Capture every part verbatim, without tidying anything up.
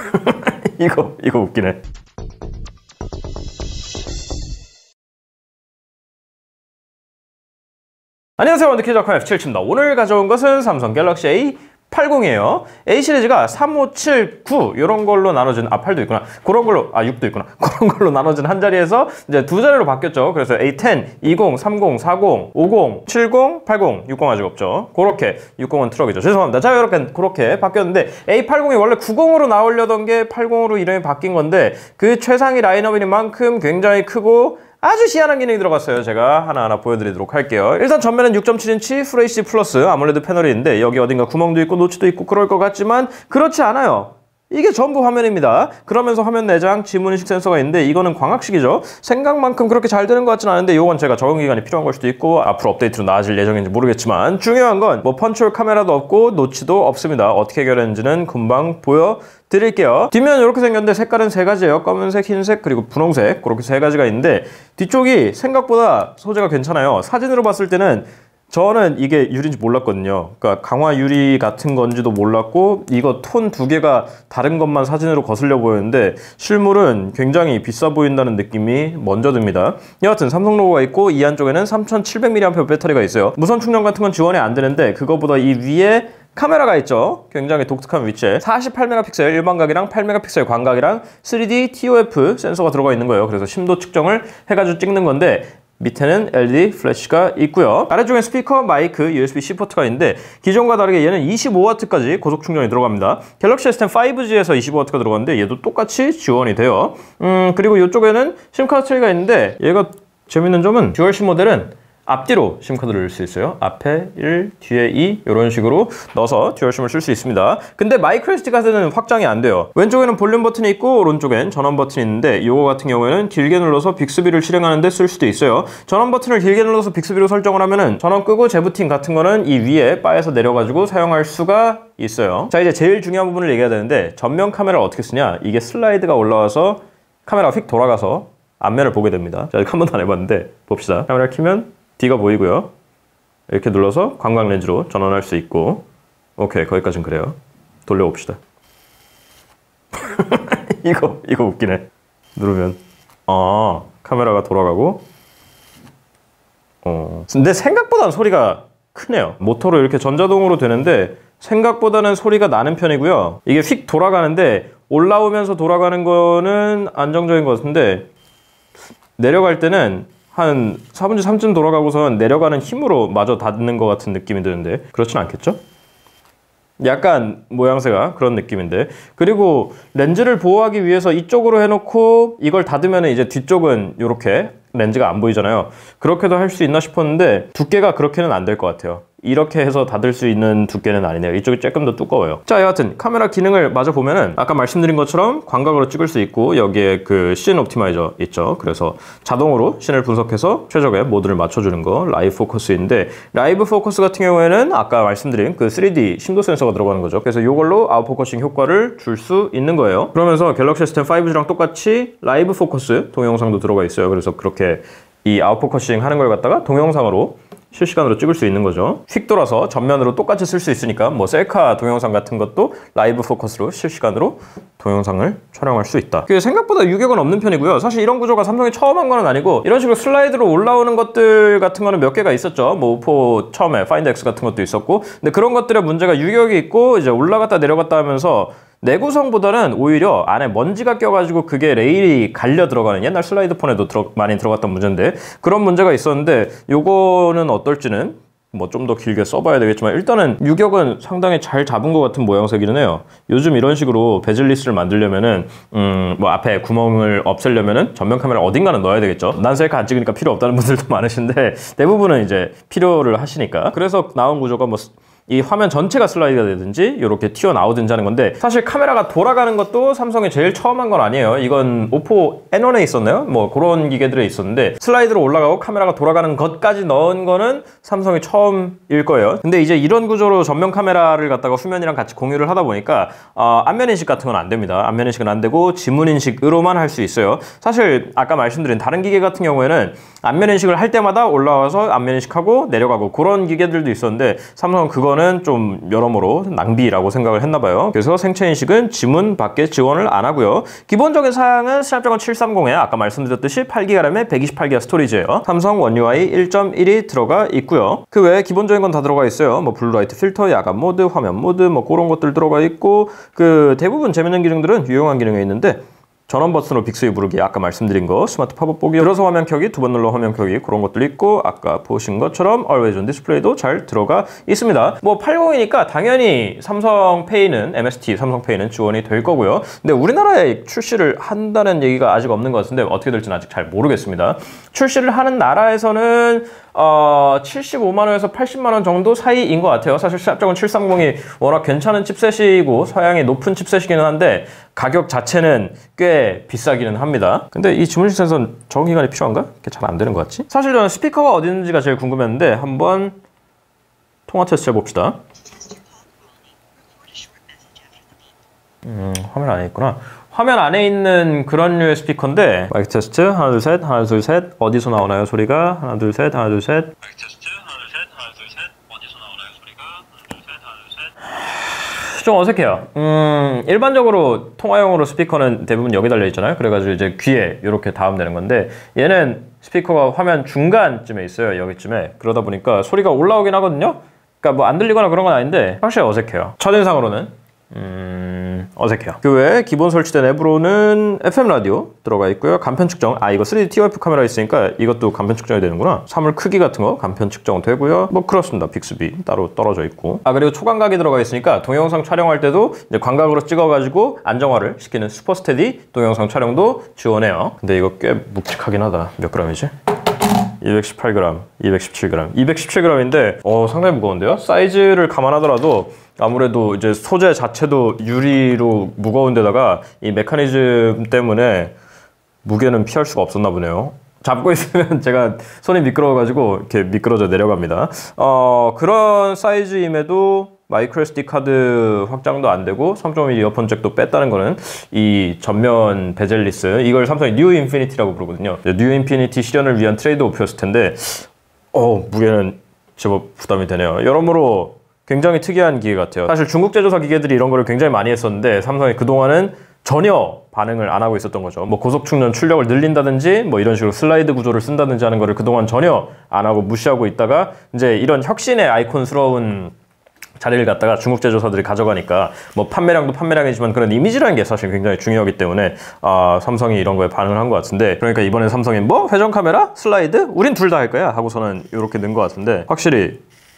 이거 이거 웃기네. 안녕하세요, 원더키즈 닷컴 에프 칠입니다. 오늘 가져온 것은 삼성 갤럭시 에이 팔십이에요. A 시리즈가 삼, 오, 칠, 구 이런 걸로 나눠진, 아 팔도 있구나. 그런 걸로, 아 육도 있구나. 그런 걸로 나눠진 한 자리에서 이제 두 자리로 바뀌었죠. 그래서 에이 텐, 이십, 삼십, 사십, 오십, 칠십, 팔십, 육십 아직 없죠. 그렇게 육십은 트럭이죠. 죄송합니다. 자, 이렇게 그렇게 바뀌었는데 에이 팔십이 원래 구십으로 나오려던 게 팔십으로 이름이 바뀐 건데 그 최상위 라인업인 만큼 굉장히 크고 아주 희한한 기능이 들어갔어요. 제가 하나하나 보여드리도록 할게요. 일단 전면은 육 점 칠 인치 풀 에이치디 플러스 아몰레드 패널이 있는데 여기 어딘가 구멍도 있고 노치도 있고 그럴 것 같지만 그렇지 않아요. 이게 전부 화면입니다. 그러면서 화면 내장 지문인식 센서가 있는데 이거는 광학식이죠. 생각만큼 그렇게 잘 되는 것 같지는 않은데 이건 제가 적응 기간이 필요한 걸 수도 있고 앞으로 업데이트로 나아질 예정인지 모르겠지만 중요한 건 뭐 펀치홀 카메라도 없고 노치도 없습니다. 어떻게 해결했는지는 금방 보여드릴게요. 뒷면은 이렇게 생겼는데 색깔은 세 가지예요. 검은색, 흰색, 그리고 분홍색 그렇게 세 가지가 있는데 뒤쪽이 생각보다 소재가 괜찮아요. 사진으로 봤을 때는 저는 이게 유리인지 몰랐거든요. 그러니까 강화 유리 같은 건지도 몰랐고 이거 톤 두 개가 다른 것만 사진으로 거슬려 보였는데 실물은 굉장히 비싸 보인다는 느낌이 먼저 듭니다. 여하튼 삼성 로고가 있고 이 안쪽에는 삼천칠백 밀리암페어 배터리가 있어요. 무선 충전 같은 건 지원이 안 되는데 그거보다 이 위에 카메라가 있죠. 굉장히 독특한 위치에 사십팔 메가픽셀 일반각이랑 팔 메가픽셀 광각이랑 쓰리디 티오에프 센서가 들어가 있는 거예요. 그래서 심도 측정을 해가지고 찍는 건데 밑에는 엘이디 플래시가 있고요. 아래쪽엔 스피커, 마이크, 유에스비-C 포트가 있는데 기존과 다르게 얘는 이십오 와트까지 고속 충전이 들어갑니다. 갤럭시 에스 텐 파이브지에서 이십오 와트가 들어가는데 얘도 똑같이 지원이 돼요. 음 그리고 이쪽에는 심카드 트레이가 있는데 얘가 재밌는 점은 듀얼 심 모델은 앞뒤로 심카드를 넣을 수 있어요. 앞에 일, 뒤에 이 이런 식으로 넣어서 듀얼심을 쓸 수 있습니다. 근데 마이크로 에스디 카드는 확장이 안 돼요. 왼쪽에는 볼륨 버튼이 있고 오른쪽엔 전원 버튼이 있는데 이거 같은 경우에는 길게 눌러서 빅스비를 실행하는 데 쓸 수도 있어요. 전원 버튼을 길게 눌러서 빅스비로 설정을 하면은 전원 끄고 재부팅 같은 거는 이 위에 바에서 내려가지고 사용할 수가 있어요. 자, 이제 제일 중요한 부분을 얘기해야 되는데 전면 카메라를 어떻게 쓰냐. 이게 슬라이드가 올라와서 카메라가 휙 돌아가서 앞면을 보게 됩니다. 자, 한 번도 안 해봤는데 봅시다. 카메라를 켜면 D가 보이고요. 이렇게 눌러서 광각 렌즈로 전환할 수 있고 오케이, 거기까지는 그래요. 돌려봅시다. 이거 이거 웃기네. 누르면 아 카메라가 돌아가고 어 근데 생각보다는 소리가 크네요. 모터로 이렇게 전자동으로 되는데 생각보다는 소리가 나는 편이고요. 이게 휙 돌아가는데 올라오면서 돌아가는 거는 안정적인 것 같은데 내려갈 때는 한 사분의 삼쯤 돌아가고선 내려가는 힘으로 마저 닿는 것 같은 느낌이 드는데 그렇진 않겠죠? 약간 모양새가 그런 느낌인데 그리고 렌즈를 보호하기 위해서 이쪽으로 해놓고 이걸 닫으면 이제 뒤쪽은 이렇게 렌즈가 안 보이잖아요. 그렇게도 할 수 있나 싶었는데 두께가 그렇게는 안 될 것 같아요. 이렇게 해서 닫을 수 있는 두께는 아니네요. 이쪽이 조금 더 두꺼워요. 자, 여하튼 카메라 기능을 마저 보면은 아까 말씀드린 것처럼 광각으로 찍을 수 있고 여기에 그 씬 옵티마이저 있죠. 그래서 자동으로 씬을 분석해서 최적의 모드를 맞춰주는 거 라이브 포커스인데 라이브 포커스 같은 경우에는 아까 말씀드린 그 쓰리디 심도 센서가 들어가는 거죠. 그래서 이걸로 아웃포커싱 효과를 줄 수 있는 거예요. 그러면서 갤럭시 에스 텐 파이브지랑 똑같이 라이브 포커스 동영상도 들어가 있어요. 그래서 그렇게 이 아웃포커싱 하는 걸 갖다가 동영상으로 실시간으로 찍을 수 있는 거죠. 휙 돌아서 전면으로 똑같이 쓸 수 있으니까 뭐 셀카 동영상 같은 것도 라이브 포커스로 실시간으로 동영상을 촬영할 수 있다. 그게 생각보다 유격은 없는 편이고요. 사실 이런 구조가 삼성이 처음 한 건 아니고 이런 식으로 슬라이드로 올라오는 것들 같은 거는 몇 개가 있었죠. 뭐 오포 처음에 파인드 X 같은 것도 있었고 근데 그런 것들의 문제가 유격이 있고 이제 올라갔다 내려갔다 하면서 내구성보다는 오히려 안에 먼지가 껴가지고 그게 레일이 갈려 들어가는 옛날 슬라이드 폰에도 들어, 많이 들어갔던 문제인데 그런 문제가 있었는데 요거는 어떨지는 뭐 좀 더 길게 써봐야 되겠지만 일단은 유격은 상당히 잘 잡은 것 같은 모양새기는 해요. 요즘 이런 식으로 베즐리스를 만들려면은 음 뭐 앞에 구멍을 없애려면은 전면 카메라 어딘가는 넣어야 되겠죠. 난 셀카 안 찍으니까 필요 없다는 분들도 많으신데 대부분은 이제 필요를 하시니까 그래서 나온 구조가 뭐 이 화면 전체가 슬라이드가 되든지 이렇게 튀어나오든지 하는 건데 사실 카메라가 돌아가는 것도 삼성이 제일 처음 한 건 아니에요. 이건 오포 엔 원에 있었나요? 뭐 그런 기계들에 있었는데 슬라이드로 올라가고 카메라가 돌아가는 것까지 넣은 거는 삼성이 처음일 거예요. 근데 이제 이런 구조로 전면 카메라를 갖다가 후면이랑 같이 공유를 하다 보니까 어, 안면 인식 같은 건 안 됩니다. 안면 인식은 안 되고 지문 인식으로만 할 수 있어요. 사실 아까 말씀드린 다른 기계 같은 경우에는 안면 인식을 할 때마다 올라와서 안면 인식하고 내려가고 그런 기계들도 있었는데 삼성은 그거 그거는 좀 여러모로 낭비라고 생각을 했나봐요. 그래서 생체 인식은 지문 밖에 지원을 안 하고요. 기본적인 사양은 스냅드래곤 칠백삼십에 아까 말씀드렸듯이 팔 기가 램에 백이십팔 기가 스토리지예요. 삼성 원 유아이 일 점 일이 들어가 있고요. 그 외에 기본적인 건 다 들어가 있어요. 뭐 블루라이트 필터, 야간 모드, 화면 모드, 뭐 그런 것들 들어가 있고, 그 대부분 재밌는 기능들은 유용한 기능에 있는데, 전원 버튼으로 빅스위 부르기, 아까 말씀드린 거, 스마트 팝업 보기, 들어서 화면 켜기, 두 번 눌러 화면 켜기, 그런 것들 있고, 아까 보신 것처럼 Always on 디스플레이도 잘 들어가 있습니다. 뭐 팔십이니까 당연히 삼성페이는, 엠에스티 삼성페이는 지원이 될 거고요. 근데 우리나라에 출시를 한다는 얘기가 아직 없는 것 같은데 어떻게 될지는 아직 잘 모르겠습니다. 출시를 하는 나라에서는 어, 칠십오만 원에서 팔십만 원 정도 사이인 것 같아요. 사실 스냅드래곤 칠백삼십이 워낙 괜찮은 칩셋이고 서양이 높은 칩셋이기는 한데 가격 자체는 꽤 비싸기는 합니다. 근데 이 지문식 센서는 적응기간이 필요한가? 이게 잘 안 되는 것 같지? 사실 저는 스피커가 어디 있는지가 제일 궁금했는데 한번 통화 테스트 해봅시다. 음, 화면 안에 있구나. 화면 안에 있는 그런 류의 스피커인데 마이크 테스트 하나 둘 셋 하나 둘 셋 어디서 나오나요 소리가 하나 둘 셋 하나 둘 셋 마이크 테스트 하나 둘 셋 하나 둘 셋 어디서 나오나요 소리가 하나 둘 셋 하나 둘 셋 좀 어색해요. 음, 일반적으로 통화용으로 스피커는 대부분 여기 달려 있잖아요. 그래가지고 이제 귀에 이렇게 닿으면 건데 얘는 스피커가 화면 중간쯤에 있어요. 여기쯤에. 그러다 보니까 소리가 올라오긴 하거든요. 그러니까 뭐 안 들리거나 그런 건 아닌데 확실히 어색해요. 첫인상으로는 음... 어색해요. 그 외에 기본 설치된 앱으로는 에프엠 라디오 들어가 있고요. 간편 측정, 아 이거 쓰리디 티오에프 카메라 있으니까 이것도 간편 측정이 되는구나. 사물 크기 같은 거 간편 측정 되고요. 뭐 그렇습니다. 빅스비 따로 떨어져 있고, 아 그리고 초광각이 들어가 있으니까 동영상 촬영할 때도 이제 광각으로 찍어가지고 안정화를 시키는 슈퍼스테디 동영상 촬영도 지원해요. 근데 이거 꽤 묵직하긴 하다. 몇 그램이지? 이백십팔 그램, 이백십칠 그램, 이백십칠 그램인데 어 상당히 무거운데요? 사이즈를 감안하더라도 아무래도 이제 소재 자체도 유리로 무거운데다가 이 메커니즘 때문에 무게는 피할 수가 없었나 보네요. 잡고 있으면 제가 손이 미끄러워가지고 이렇게 미끄러져 내려갑니다. 어 그런 사이즈임에도 마이크로 에스디 카드 확장도 안 되고 삼 점 일 이어폰 잭도 뺐다는 거는 이 전면 베젤리스, 이걸 삼성이 뉴 인피니티라고 부르거든요. 뉴 인피니티 실현을 위한 트레이드 오프였을 텐데 어 무게는 제법 부담이 되네요. 여러모로 굉장히 특이한 기계 같아요. 사실 중국 제조사 기계들이 이런 거를 굉장히 많이 했었는데 삼성이 그동안은 전혀 반응을 안 하고 있었던 거죠. 뭐 고속 충전 출력을 늘린다든지 뭐 이런 식으로 슬라이드 구조를 쓴다든지 하는 거를 그동안 전혀 안 하고 무시하고 있다가 이제 이런 혁신의 아이콘스러운 자리를 갖다가 중국 제조사들이 가져가니까 뭐 판매량도 판매량이지만 그런 이미지라는 게 사실 굉장히 중요하기 때문에 아 삼성이 이런 거에 반응을 한 것 같은데, 그러니까 이번에 삼성이 뭐 회전 카메라? 슬라이드? 우린 둘 다 할 거야 하고서는 이렇게 는 것 같은데 확실히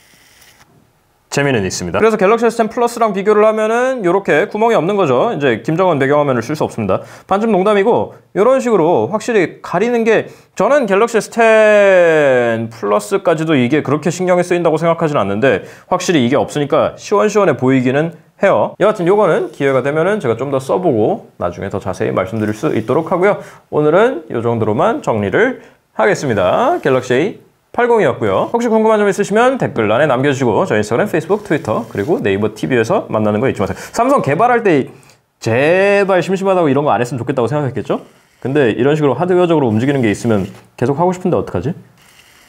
재미는 있습니다. 그래서 갤럭시 에스 텐 플러스랑 비교를 하면은 이렇게 구멍이 없는 거죠. 이제 김정은 배경화면을 쓸 수 없습니다. 반쯤 농담이고 이런 식으로 확실히 가리는 게, 저는 갤럭시 에스 텐 플러스까지도 이게 그렇게 신경이 쓰인다고 생각하진 않는데 확실히 이게 없으니까 시원시원해 보이기는 해요. 여하튼 요거는 기회가 되면은 제가 좀 더 써보고 나중에 더 자세히 말씀드릴 수 있도록 하고요. 오늘은 이 정도로만 정리를 하겠습니다. 갤럭시 에이 팔십이었고요. 혹시 궁금한 점 있으시면 댓글란에 남겨주시고 저희 인스타그램, 페이스북, 트위터 그리고 네이버 티비에서 만나는 거 잊지 마세요. 삼성 개발할 때 제발 심심하다고 이런 거 안 했으면 좋겠다고 생각했겠죠? 근데 이런 식으로 하드웨어적으로 움직이는 게 있으면 계속 하고 싶은데 어떡하지?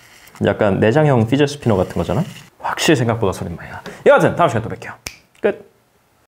약간 내장형 피젯 스피너 같은 거잖아? 확실히 생각보다 소리 많이 나. 여하튼 다음 시간에 또 뵐게요. 끝!